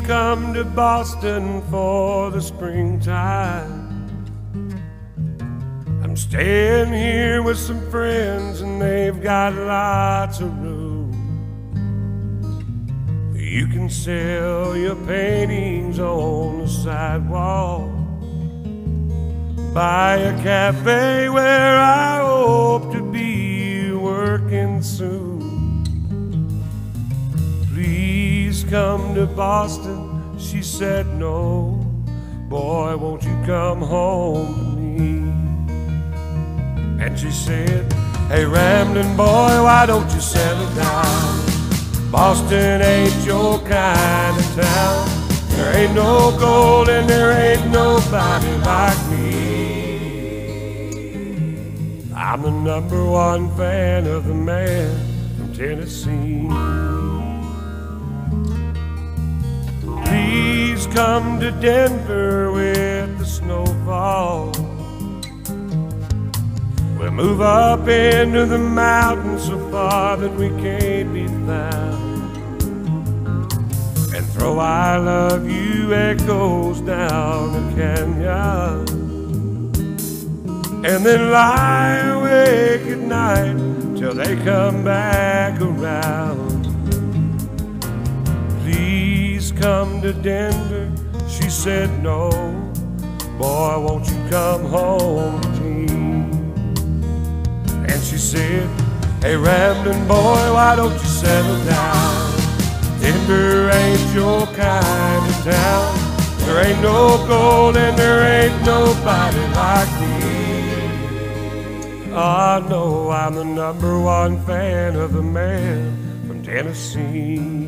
come to Boston for the springtime. I'm staying here with some friends and they've got lots of room. You can sell your paintings on the sidewalk, buy a cafe where I hope to be working soon. Please come to Boston, she said no. Boy, won't you come home to me? And she said, hey rambling boy, why don't you settle down? Boston ain't your kind of town. There ain't no gold and there ain't nobody like me. I'm the #1 fan of the man from Tennessee. Please come to Denver with the snowfall. We'll move up into the mountains so far that we can't be found, and throw I love you echoes down the canyon, and then lie awake at night till they come back around. Please come to Denver, she said no. Boy, won't you come home to me? And she said, hey rambling boy, why don't you settle down? Denver ain't your kind of town. There ain't no gold and there ain't nobody like me. Oh no, I'm the #1 fan of the man from Tennessee.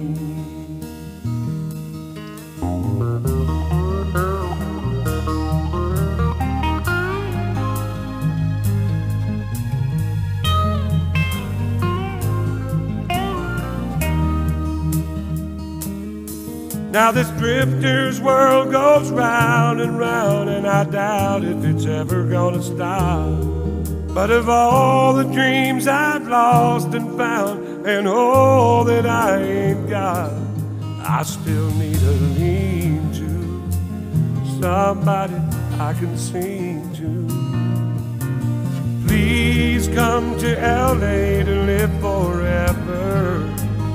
Now this drifter's world goes round and round, and I doubt if it's ever gonna stop. But of all the dreams I've lost and found, and all that I ain't got, I still need a lean-to, somebody I can sing to. Please come to LA to live forever.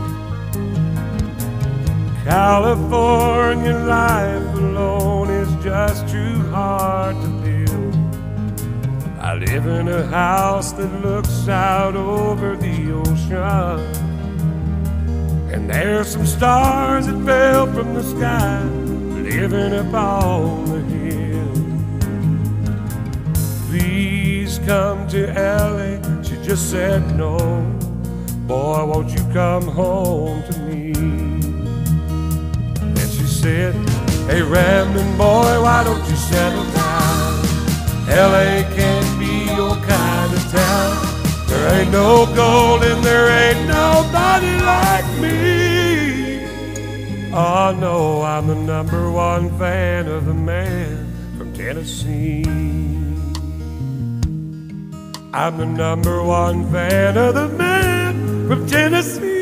California life alone is just too hard to build. I live in a house that looks out over the ocean, and there's some stars that fell from the sky living up on the hill. Please come to LA, she just said no. Boy, won't you come home to me? Said, hey rambling boy, why don't you settle down? LA can't be your kind of town. There ain't no gold and there ain't nobody like me. Oh no, I'm the #1 fan of the man from Tennessee. I'm the #1 fan of the man from Tennessee.